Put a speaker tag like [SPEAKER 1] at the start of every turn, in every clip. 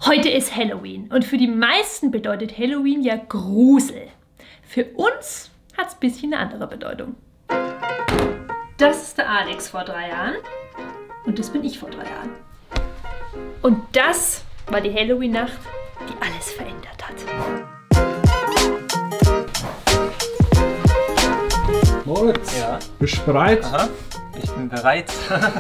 [SPEAKER 1] Heute ist Halloween und für die meisten bedeutet Halloween ja Grusel. Für uns hat es ein bisschen eine andere Bedeutung. Das ist der Alex vor 3 Jahren und das bin ich vor 3 Jahren. Und das war die Halloween-Nacht, die alles verändert hat.
[SPEAKER 2] Moritz,
[SPEAKER 3] ja.
[SPEAKER 2] Bist du bereit?
[SPEAKER 3] Aha, ich bin bereit.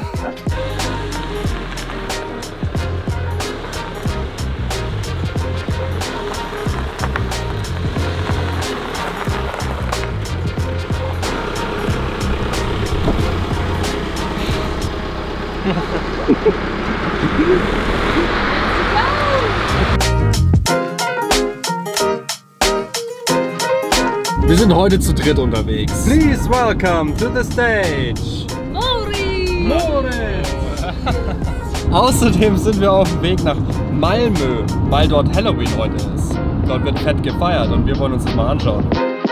[SPEAKER 2] Wir sind heute zu dritt unterwegs. Please welcome to the stage. Moritz! Außerdem sind wir auf dem Weg nach Malmö, weil dort Halloween heute ist. Dort wird fett gefeiert und wir wollen uns das mal anschauen.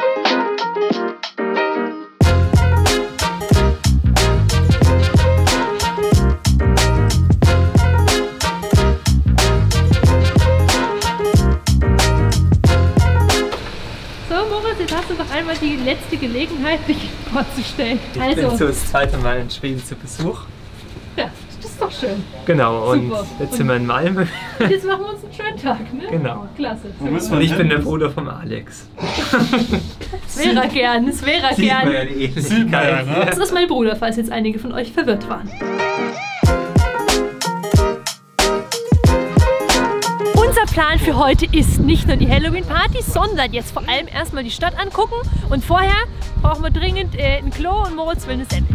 [SPEAKER 1] Jetzt hast du noch einmal die letzte Gelegenheit, dich vorzustellen.
[SPEAKER 3] Ich bin so das zweite Mal in Schweden zu Besuch.
[SPEAKER 1] Ja, das ist doch schön.
[SPEAKER 3] Genau, und
[SPEAKER 1] Super.
[SPEAKER 3] jetzt sind wir in Malmö.
[SPEAKER 1] Und jetzt machen wir uns einen schönen Tag, ne?
[SPEAKER 3] Genau.
[SPEAKER 1] Klasse.
[SPEAKER 3] Und ich bin der Bruder von Alex.
[SPEAKER 1] Das wäre er gern, das wäre er gern.
[SPEAKER 3] Sieht man ja, ne?
[SPEAKER 1] Das ist mein Bruder, falls jetzt einige von euch verwirrt waren. Unser Plan für heute ist nicht nur die Halloween-Party, sondern jetzt vor allem erstmal die Stadt angucken. Und vorher brauchen wir dringend ein Klo und Moritz will eine Semmel.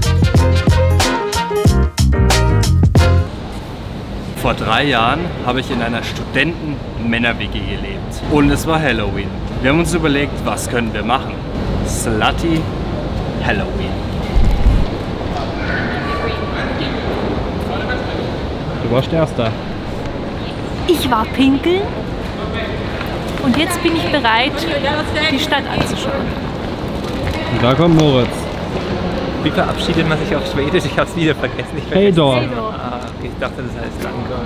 [SPEAKER 2] Vor 3 Jahren habe ich in einer Studenten-Männer-WG gelebt. Und es war Halloween. Wir haben uns überlegt, was können wir machen? Slutty Halloween. Du warst Erster.
[SPEAKER 1] Ich war pinkeln und jetzt bin ich bereit, die Stadt anzuschauen.
[SPEAKER 2] Und da kommt Moritz.
[SPEAKER 3] Wie verabschiedet man sich auf Schwedisch? Ich hab's wieder vergessen.
[SPEAKER 2] Hey doch.
[SPEAKER 3] Ah, okay, ich dachte, das heißt Danke.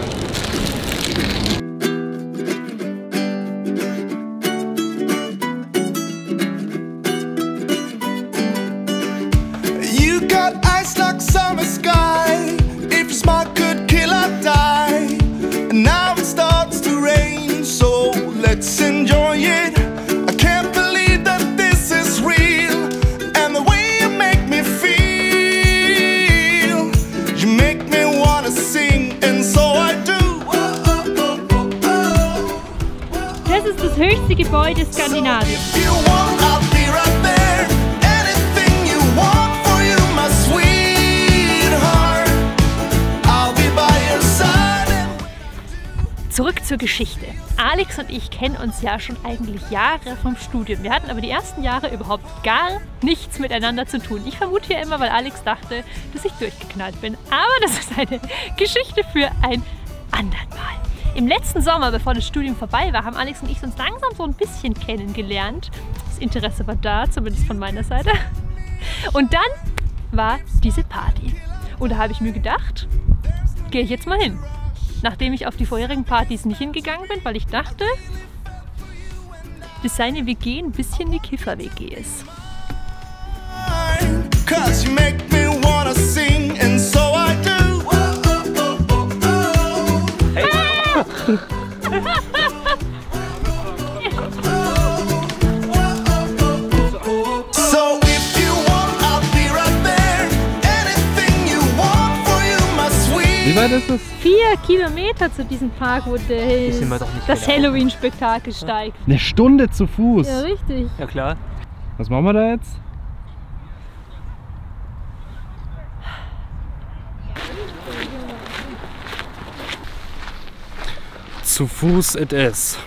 [SPEAKER 4] You got eyes like summer sky. If you're smart, could kill or die. And now it starts to rain, so let's enjoy it. I can't believe that this is real. And the way you make me feel, you make me wanna sing, and so I do.
[SPEAKER 1] Das ist das höchste Gebäude Skandinaviens.
[SPEAKER 4] If you want, I'll be right there. Anything you want for you, my sweetheart. I'll be by your side.
[SPEAKER 1] Zurück zur Geschichte. Alex und ich kennen uns ja schon eigentlich Jahre vom Studium. Wir hatten aber die ersten Jahre überhaupt gar nichts miteinander zu tun. Ich vermute ja immer, weil Alex dachte, dass ich durchgeknallt bin. Aber das ist eine Geschichte für ein andern Mal. Im letzten Sommer, bevor das Studium vorbei war, haben Alex und ich uns langsam so ein bisschen kennengelernt. Das Interesse war da, zumindest von meiner Seite. Und dann war diese Party. Und da habe ich mir gedacht, gehe ich jetzt mal hin. Nachdem ich auf die vorherigen Partys nicht hingegangen bin, weil ich dachte, dass seine WG ein bisschen die Kiffer-WG ist.
[SPEAKER 4] 'Cause you make me wanna sing, and so I do. So if you want, I'll be right there. Anything you want for you, my sweet.
[SPEAKER 2] Wie weit ist es?
[SPEAKER 1] 4 Kilometer zu diesem Park, wo
[SPEAKER 3] sind wir doch nicht
[SPEAKER 1] das
[SPEAKER 3] gelaufen.
[SPEAKER 1] Halloween-Spektakel steigt.
[SPEAKER 2] Eine Stunde zu Fuß.
[SPEAKER 1] Ja, richtig.
[SPEAKER 3] Ja klar.
[SPEAKER 2] Was machen wir da jetzt? Zu Fuß it is.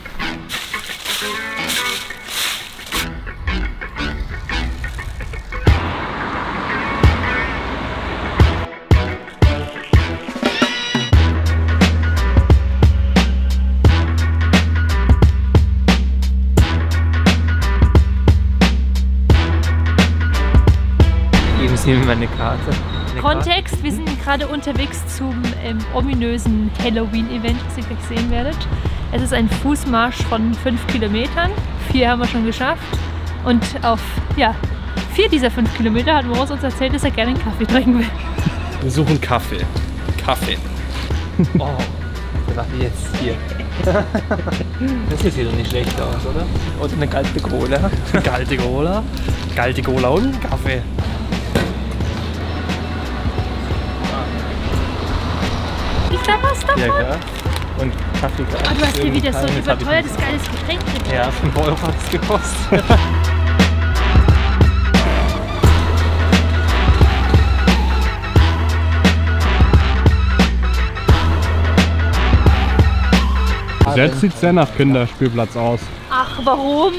[SPEAKER 3] Geben Sie mir meine Karte.
[SPEAKER 1] Kontext, wir sind gerade unterwegs zum ominösen Halloween-Event, was ihr gleich sehen werdet. Es ist ein Fußmarsch von 5 Kilometern. 4 haben wir schon geschafft. Und auf 4 dieser 5 Kilometer hat Moritz uns erzählt, dass er gerne einen Kaffee trinken will.
[SPEAKER 2] Wir suchen Kaffee. Kaffee.
[SPEAKER 3] Oh, was jetzt hier? Das sieht doch nicht schlecht aus, oder? Und eine kalte Cola.
[SPEAKER 2] Kalte Cola. Kalte Cola und Kaffee.
[SPEAKER 1] Ich da was davon?
[SPEAKER 3] Ja, klar. Und Kaffee.
[SPEAKER 1] Oh, du hast hier wieder so ein überteuertes, geiles Getränk drin.
[SPEAKER 3] Ja, 5 € hat es gekostet.
[SPEAKER 2] Jetzt sieht es sehr nach Kinderspielplatz aus.
[SPEAKER 1] Ach, warum?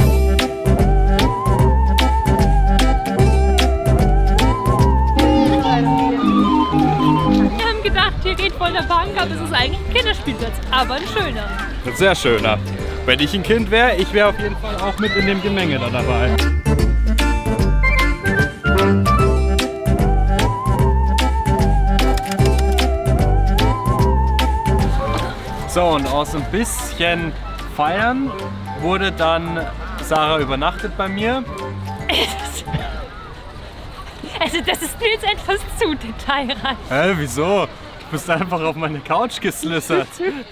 [SPEAKER 1] Wir haben gedacht, hier geht voll der Bank, aber es ist eigentlich ein Kinderspielplatz, aber ein schöner.
[SPEAKER 2] Ein sehr schöner. Wenn ich ein Kind wäre, ich wäre auf jeden Fall auch mit in dem Gemenge da dabei. So, und aus ein bisschen Feiern wurde dann Sarah übernachtet bei mir.
[SPEAKER 1] Also das ist mir jetzt etwas zu detailreich.
[SPEAKER 2] Hä, wieso? Du bist einfach auf meine Couch geslissert.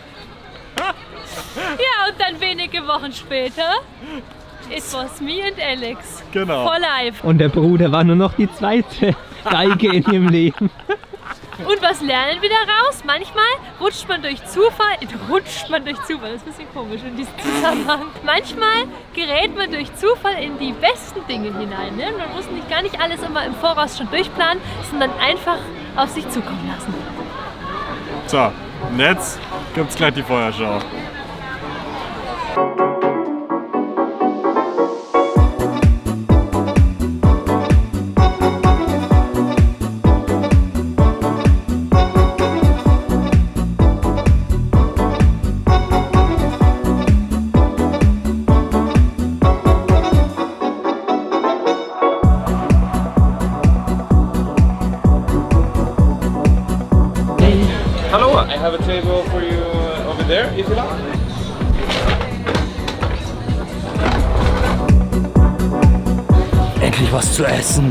[SPEAKER 1] Ja, und dann wenige Wochen später, it was me and Alex.
[SPEAKER 2] Genau.
[SPEAKER 1] For life.
[SPEAKER 3] Und der Bruder war nur noch die zweite Geige in ihrem Leben.
[SPEAKER 1] Und was lernen wir daraus? Manchmal rutscht man durch Zufall, das ist ein bisschen komisch in diesem Zusammenhang. Manchmal gerät man durch Zufall in die besten Dinge hinein. Ne? Man muss nicht gar nicht alles immer im Voraus schon durchplanen, sondern einfach auf sich zukommen lassen.
[SPEAKER 2] So, und jetzt gibt's gleich die Feuerschau.
[SPEAKER 3] Hallo, I have a table for you over there, if you like.
[SPEAKER 2] Endlich was zu essen.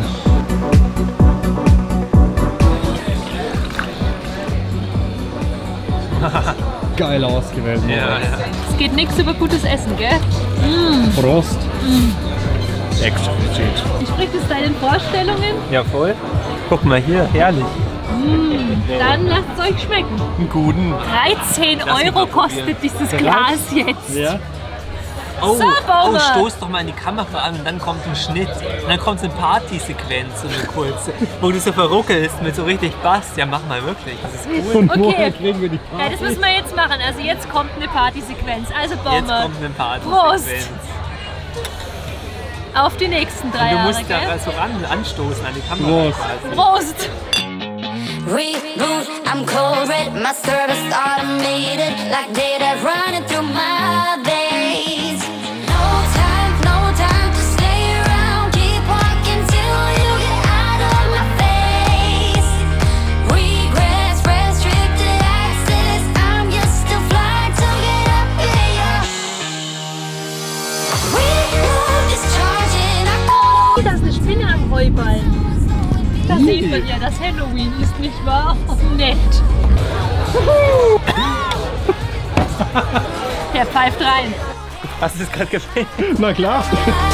[SPEAKER 2] Geil ausgewählt.
[SPEAKER 3] Ja.
[SPEAKER 1] Es geht nichts über gutes Essen, gell?
[SPEAKER 2] Prost. Exquisite.
[SPEAKER 1] Entspricht es deinen Vorstellungen?
[SPEAKER 3] Ja, voll. Guck mal hier, herrlich.
[SPEAKER 1] Dann lasst es euch schmecken.
[SPEAKER 2] Einen guten.
[SPEAKER 1] 13 € kostet dieses Glas jetzt.
[SPEAKER 2] Ja.
[SPEAKER 3] Oh,
[SPEAKER 1] So, Baumer.
[SPEAKER 3] stoß doch mal in die Kamera an und dann kommt ein Schnitt. Und dann kommt so eine Partysequenz, so eine kurze, wo du so verruckelst mit so richtig Bass. Ja, mach mal wirklich, das ist cool.
[SPEAKER 2] Und
[SPEAKER 1] Okay.
[SPEAKER 2] woher kriegen wir die
[SPEAKER 1] Ja, das müssen wir jetzt machen. Also jetzt kommt eine Partysequenz. Also
[SPEAKER 3] Jetzt
[SPEAKER 1] Baumer,
[SPEAKER 3] kommt eine Partysequenz.
[SPEAKER 1] auf die nächsten 3
[SPEAKER 3] Und du
[SPEAKER 1] Jahre,
[SPEAKER 3] musst da
[SPEAKER 1] gell?
[SPEAKER 3] so anstoßen an die Kamera quasi.
[SPEAKER 1] Prost!
[SPEAKER 5] Reboot, I'm cold red, my service automated, like data running through my veins. No time to stay around, keep walking till you get out of my face. Regrets, restricted access, I'm used to fly to get up here. Reboot is charging, I
[SPEAKER 1] Da ist eine Spinne am Heuballen. Da sieht man ja, dass Halloween ist, nicht wahr? Nett. Der pfeift rein.
[SPEAKER 3] Hast du das gerade gefilmt?
[SPEAKER 2] Na klar.